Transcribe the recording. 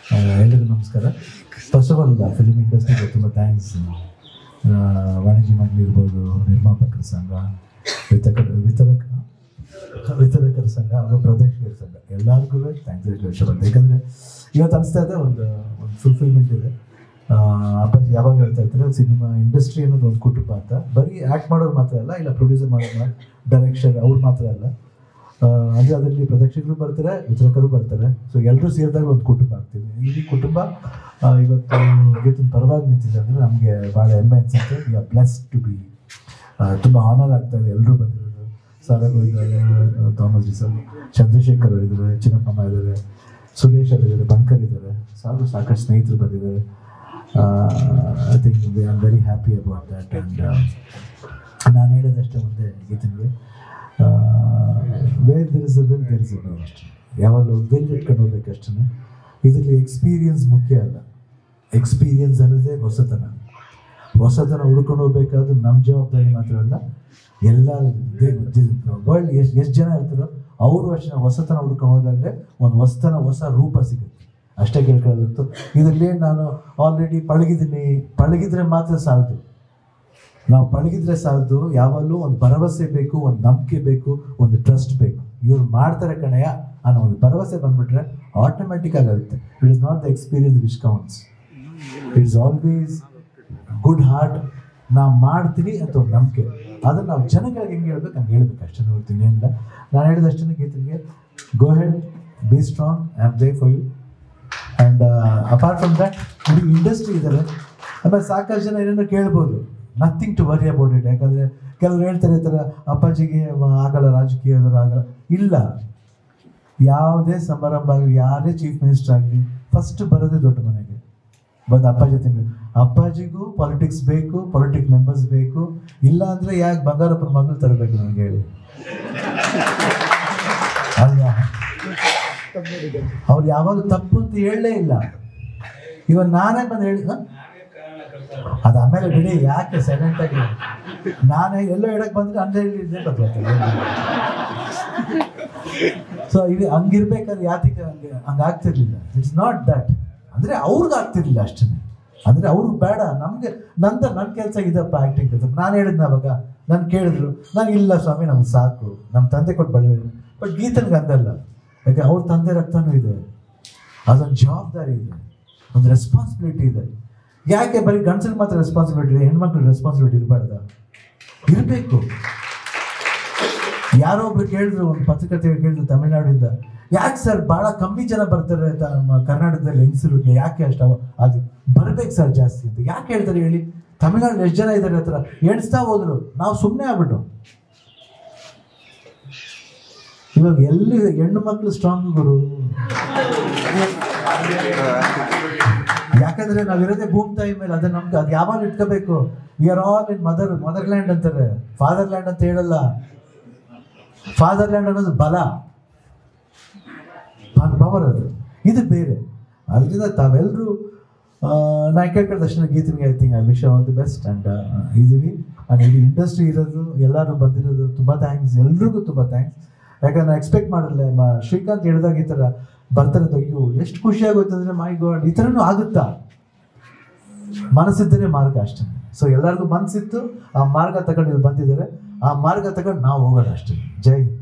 ಎಲ್ಲರಿಗೂ ನಮಸ್ಕಾರ. First of all film ಇಂಡಸ್ಟ್ರಿಗೆ ತುಂಬ ಥ್ಯಾಂಕ್ಸ್. ವಾಣಿಜ್ಯ ಮಂಡಳಿ ಇರ್ಬೋದು, ನಿರ್ಮಾಪಕರ ಸಂಘ, ವಿತರಕರ ಸಂಘ ಹಾಗೂ ಪ್ರದರ್ಶಕರ ಸಂಘ ಎಲ್ಲರಿಗೂ ಥ್ಯಾಂಕ್ಸ್ ಹೇಳಕ್ಕೆ ಇಷ್ಟಪಡ್ತೀನಿ. ಯಾಕಂದರೆ ಇವತ್ತು ಅನಿಸ್ತಾ ಇದೆ ಒಂದು ಫುಲ್ಫಿಲ್ಮೆಂಟ್ ಇದೆ. ಅಪ್ಪಾಜಿ ಯಾವಾಗ ಹೇಳ್ತಾ ಇರ್ತಾರೆ, ಸಿನಿಮಾ ಇಂಡಸ್ಟ್ರಿ ಅನ್ನೋದು ಒಂದು ಕುಟುಂಬ ಅಂತ. ಬರೀ ಆ್ಯಕ್ಟ್ ಮಾಡೋರು ಮಾತ್ರ ಅಲ್ಲ, ಇಲ್ಲ ಪ್ರೊಡ್ಯೂಸರ್ ಮಾಡೋರು, ಡೈರೆಕ್ಷನ್ ಅವ್ರು ಮಾತ್ರ ಅಲ್ಲ, ಅಂದರೆ ಅದರಲ್ಲಿ ಪ್ರದರ್ಶಕರು ಬರ್ತಾರೆ, ವಿತರಕರು ಬರ್ತಾರೆ. ಸೊ ಎಲ್ಲರೂ ಸೇರಿದಾಗ ಒಂದು ಕುಟುಂಬ ಆಗ್ತೀವಿ. ಈ ಕುಟುಂಬ ಇವತ್ತು ಗೀತನ ಪರವಾಗಿ ನಿಂತಿದೆ ಅಂದರೆ ನಮಗೆ ಭಾಳ ಹೆಮ್ಮೆ ಅನಿಸುತ್ತೆ. We are blessed to be. ತುಂಬ ಆನರ್ ಆಗ್ತಾ ಇದೆ ಎಲ್ಲರೂ ಬಂದಿರೋದು. ಸಾರಗು ಇದ್ದಾರೆ, ಥಾಮಸ್ ಜಿ ಸರ್, ಚಂದ್ರಶೇಖರ್ ಇದ್ದಾರೆ, ಚಿನ್ನಪ್ಪಮ್ಮ ಇದ್ದಾರೆ, ಸುರೇಶ್ ಇದ್ದಾರೆ, ಬಂಕರ್ ಇದ್ದಾರೆ, ಸಾಕಷ್ಟು ಸ್ನೇಹಿತರು ಬಂದಿದ್ದಾರೆ. I think we are very happy about that. And ನಾನು ಹೇಳೋದಷ್ಟೇ ಮುಂದೆ ಗೀತನಿಗೆ, where there is a will there is a way ಅಷ್ಟೇ. ಯಾವಾಗಲೂ ವಿಲ್ ಇಟ್ಕೊಂಡು ಹೋಗ್ಬೇಕು ಅಷ್ಟೇ. ಇದರಲ್ಲಿ ಎಕ್ಸ್ಪೀರಿಯನ್ಸ್ ಮುಖ್ಯ ಅಲ್ಲ, ಎಕ್ಸ್ಪೀರಿಯನ್ಸ್ ಅನ್ನೋದೇ ಹೊಸತನ ಹುಡ್ಕೊಂಡು ಹೋಗ್ಬೇಕಾದ್ರೆ ನಮ್ಮ ಜವಾಬ್ದಾರಿ ಮಾತ್ರ ಅಲ್ಲ, ಎಲ್ಲ ವರ್ಲ್ಡ್ ಎಷ್ಟು ಜನ ಇರ್ತಾರೋ ಅವರು ಅಷ್ಟೇ ಹೊಸತನ ಹುಡ್ಕೊಂಡು ಹೋದಾಗಲೇ ಒಂದು ಹೊಸ ರೂಪ ಸಿಗುತ್ತೆ. ಅಷ್ಟೇ ಕೇಳ್ಕೊಳ್ಳೋದು. ಇದರಲ್ಲಿ ನಾನು ಆಲ್ರೆಡಿ ಪಳಗಿದ್ರೆ ಮಾತ್ರ ಸಾಲದು. ನಾವು ಪಳಗಿದ್ರೆ ಸಾಲದು. ಯಾವಾಗಲೂ ಒಂದು ಭರವಸೆ ಬೇಕು, ಒಂದು ನಂಬಿಕೆ ಬೇಕು, ಒಂದು ಟ್ರಸ್ಟ್ ಬೇಕು. ಇವ್ರು ಮಾಡ್ತಾರೆ ಕಣಯ್ಯ ಅನ್ನೋ ಒಂದು ಭರವಸೆ ಬಂದ್ಬಿಟ್ರೆ ಆಟೋಮೆಟಿಕ್ ಆಗುತ್ತೆ. It is not the experience which counts, it is always good heart. ನಾವು ಮಾಡ್ತೀನಿ ಅಂತ ಒಂದು ನಂಬಿಕೆ. ಅದನ್ನು ನಾವು ಜನಗಳಿಗೆ ಹೆಂಗೆ ಹೇಳ್ಬೇಕು ಹಂಗೆ ಹೇಳ್ಬೇಕು ಅಷ್ಟೇ. ನೋಡ್ತೀನಿ ಏನಿಲ್ಲ. ನಾನು ಹೇಳಿದಷ್ಟೇ ಗೀತನಿಗೆ, go head, be strong, I am there for you. And apart from that ಇಡೀ ಇಂಡಸ್ಟ್ರಿ ಇದ್ದಾರೆ. ಆಮೇಲೆ ಸಾಕಷ್ಟು ಜನ ಏನೇನೋ ಕೇಳ್ಬೋದು, nothing to worry about it. ಯಾಕಂದರೆ ಕೆಲವರು ಹೇಳ್ತಾರೆ ಈ ಥರ ಅಪ್ಪಾಜಿಗೆ ಆಗಲ್ಲ, ರಾಜಕೀಯದವರು ಆಗಲ್ಲ. ಇಲ್ಲ, ಯಾವುದೇ ಸಮಾರಂಭ ಆಗಲಿ, ಯಾರೇ ಚೀಫ್ ಮಿನಿಸ್ಟರ್ ಆಗಲಿ, ಫಸ್ಟ್ ಬರೋದೇ ದೊಡ್ಡ ಮನೆಗೆ ಬಂದು ಅಪ್ಪಾಜಿ ತಿನ್ಬೇಕು. ಅಪ್ಪಾಜಿಗೂ ಪಾಲಿಟಿಕ್ಸ್ ಬೇಕು, ಪೊಲಿಟಿಕ್ ಮೆಂಬರ್ಸ್ ಬೇಕು. ಇಲ್ಲ ಅಂದರೆ ಯಾಕೆ ಬಂಗಾರಪ್ಪನ ಮಗಳು ತರಬೇಕು ನನಗೆ ಹೇಳಿ ಅಲ್ವಾ? ಅವ್ರು ಯಾವಾಗ ತಪ್ಪು ಅಂತ ಹೇಳಲೇ ಇಲ್ಲ. ಇವಾಗ ನಾನೇ ಬಂದು ಹೇಳಿ ಅದು ಆಮೇಲೆ ಬಿಡಿ, ಯಾಕೆ ಸೈಲೆಂಟಾಗಿ ನಾನೇ ಎಲ್ಲೋ ಹೇಳಕ್ಕೆ ಬಂದರೆ ಅಂದರೆ ಗೊತ್ತಾಗ್ತದೆ. ಸೊ ಇದು ಹಂಗಿರ್ಬೇಕಾದ್ರೆ ಯಾತಿಗೆ ಹಂಗಾಗ್ತಿರ್ಲಿಲ್ಲ. It's not that. ಅಂದರೆ ಅವ್ರಿಗೆ ಆಗ್ತಿರ್ಲಿಲ್ಲ ಅಷ್ಟೇ. ಅಂದರೆ ಅವ್ರಿಗೆ ಬೇಡ, ನಮಗೆ ನನ್ನ ಕೆಲಸ ಇದಪ್ಪ, ಆ್ಯಕ್ಟಿಂಗ್ ಕೆಲಸ. ನಾನು ಹೇಳಿದ್ನ ಅವಾಗ, ನಾನು ಕೇಳಿದ್ರು, ನಾನು ಇಲ್ಲ ಸ್ವಾಮಿ ನಮ್ಗೆ ಸಾಕು, ನಮ್ಮ ತಂದೆ ಕೊಟ್ಟು ಬಳಿ. ಬಟ್ ಗೀತನಿಗೆ ಅಂದಲ್ಲ, ಯಾಕೆ ಅವ್ರ ತಂದೆ ರಕ್ತನೂ ಇದೆ, ಅದೊಂದು ಜವಾಬ್ದಾರಿ ಇದೆ, ಒಂದು ರೆಸ್ಪಾನ್ಸಿಬಿಲಿಟಿ ಇದೆ. ಯಾಕೆ ಬರೀ ಗಂಡಸರಿಗೆ ಮಾತ್ರ ರೆಸ್ಪಾನ್ಸಿಬಿಲಿಟಿ ಇದೆ, ಹೆಣ್ಮಕ್ಳಿಗೆ ರೆಸ್ಪಾನ್ಸಿಬಿಲಿಟಿ ಇರಬಾರ್ದ? ಇರಬೇಕು. ಯಾರೋ ಒಬ್ರು ಕೇಳಿದ್ರು, ಒಂದು ಪತ್ರಕರ್ತೆ ಕೇಳಿದ್ರು ತಮಿಳ್ನಾಡಿಂದ, ಯಾಕೆ ಸರ್ ಭಾಳ ಕಮ್ಮಿ ಜನ ಬರ್ತಾರೆ ಕರ್ನಾಟಕದಲ್ಲಿ ಹೆಂಗಸರಿಗೆ, ಯಾಕೆ ಅಷ್ಟು ಅದು ಬರ್ಬೇಕು ಸರ್ ಜಾಸ್ತಿ ಅಂತ ಯಾಕೆ ಹೇಳ್ತಾರೆ ಹೇಳಿ? ತಮಿಳ್ನಾಡು ಎಷ್ಟು ಜನ ಇದ್ದಾರೆ ಹತ್ರ ಎಣಿಸ್ತಾ ಹೋದ್ರು, ನಾವು ಸುಮ್ಮನೆ ಆಗ್ಬಿಟ್ಟು. ಇವಾಗ ಎಲ್ಲಿ ಹೆಣ್ಣು ಮಕ್ಕಳು ಸ್ಟ್ರಾಂಗ್ ಗುರು. ಯಾಕಂದ್ರೆ ನಾವಿರೋದೇ ಭೂಮಿ ತಾಯಿ ಮೇಲೆ. ಅದು ನಮ್ಗೆ ಅದು ಯಾವಾಗ ಇಟ್ಕೋಬೇಕು. We are all in motherland ಅಂತಾರೆ, ಫಾದರ್ಲ್ಯಾಂಡ್ ಅಂತ ಹೇಳಲ್ಲ. ಫಾದರ್ಲ್ಯಾಂಡ್ ಅನ್ನೋದು ಬಲ, ಪವರ್, ಅದು ಇದು ಬೇರೆ. ಅದರಿಂದ ತಾವೆಲ್ಲರೂ ನಾ ಕೇಳ್ಕೊಂಡ ತಕ್ಷಣ ಗೀತನಿಗೆ I think I wish all the best. And ಇದೀವಿ. ಆ್ಯಂಡ್ ಇಲ್ಲಿ ಇಂಡಸ್ಟ್ರಿ ಇರೋದು, ಎಲ್ಲರೂ ಬಂದಿರೋದು ತುಂಬ ಥ್ಯಾಂಕ್ಸ್, ಎಲ್ರಿಗೂ ತುಂಬ ಥ್ಯಾಂಕ್ಸ್. ಯಾಕಂದ್ರೆ ನಾನು ಎಕ್ಸ್ಪೆಕ್ಟ್ ಮಾಡಿರಲಿಲ್ಲ. ಶ್ರೀಕಾಂತ್ ಹೇಳಿದಾಗ ಈ ಥರ ಬರ್ತಾರೆ, ಅಯ್ಯೋ ಎಷ್ಟು ಖುಷಿ ಆಗೋಯ್ತು ಅಂದರೆ, ಮೈ ಗಾಡ್ ಈ ಥರನೂ ಆಗುತ್ತಾ? ಮನಸ್ಸಿದ್ದರೆ ಮಾರ್ಗ ಅಷ್ಟೇ. ಸೊ ಎಲ್ಲರಿಗೂ ಮನಸ್ಸಿತ್ತು, ಆ ಮಾರ್ಗ ತಗೊಂಡು ಇಲ್ಲಿ ಬಂದಿದ್ದಾರೆ, ಆ ಮಾರ್ಗ ತಗೊಂಡು ನಾವು ಹೋಗೋಣ ಅಷ್ಟೇ. ಜೈ